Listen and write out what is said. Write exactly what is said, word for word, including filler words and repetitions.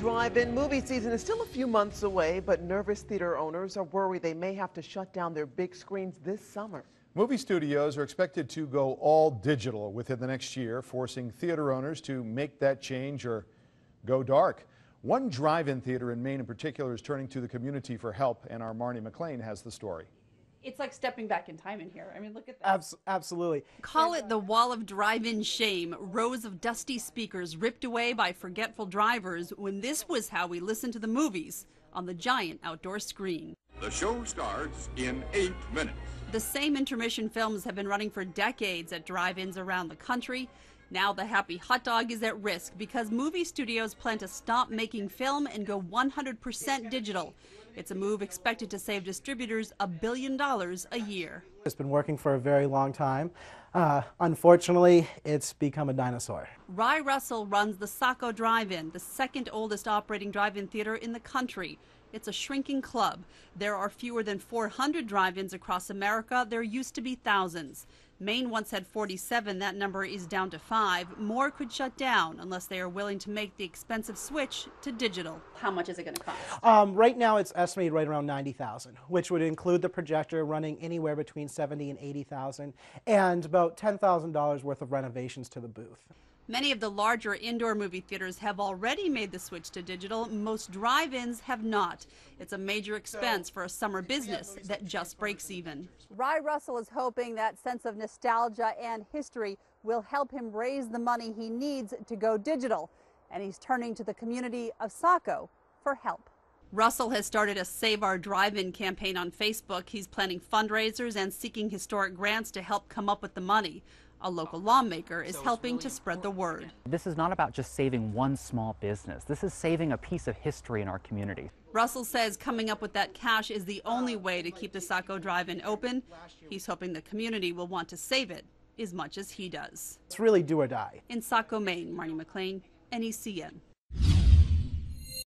drive-in movie season is still a few months away, but nervous theater owners are worried they may have to shut down their big screens this summer. Movie studios are expected to go all digital within the next year, forcing theater owners to make that change or go dark. One drive-in theater in Maine in particular is turning to the community for help, and our Marnie McLean has the story. It's like stepping back in time in here. I mean, look at that. Abs absolutely. Call it the wall of drive-in shame, rows of dusty speakers ripped away by forgetful drivers when this was how we listened to the movies on the giant outdoor screen. The show starts in eight minutes. The same intermission films have been running for decades at drive-ins around the country. Now the Happy Hot Dog is at risk because movie studios plan to stop making film and go one hundred percent digital. It's a move expected to save distributors a billion dollars a year. It's been working for a very long time. Uh, unfortunately, it's become a dinosaur. Rye Russell runs the Saco Drive-In, the second oldest operating drive-in theater in the country. It's a shrinking club. There are fewer than four hundred drive-ins across America. There used to be thousands. Maine once had forty-seven. That number is down to five. More could shut down unless they are willing to make the expensive switch to digital. How much is it going to cost? Um, right now, it's estimated right around ninety thousand dollars, which would include the projector running anywhere between seventy and eighty thousand dollars, and about ten thousand dollars worth of renovations to the booth. Many of the larger indoor movie theaters have already made the switch to digital. Most drive-ins have not. It's a major expense for a summer business that just breaks even. Rye Russell is hoping that sense of nostalgia and history will help him raise the money he needs to go digital. And he's turning to the community of Saco for help. Russell has started a Save Our Drive-In campaign on Facebook. He's planning fundraisers and seeking historic grants to help come up with the money. A local lawmaker is helping to spread the word. This is not about just saving one small business. This is saving a piece of history in our community. Russell says coming up with that cash is the only way to keep the Saco Drive-In open. He's hoping the community will want to save it as much as he does. It's really do or die. In Saco, Maine, Marnie McLean, N E C N.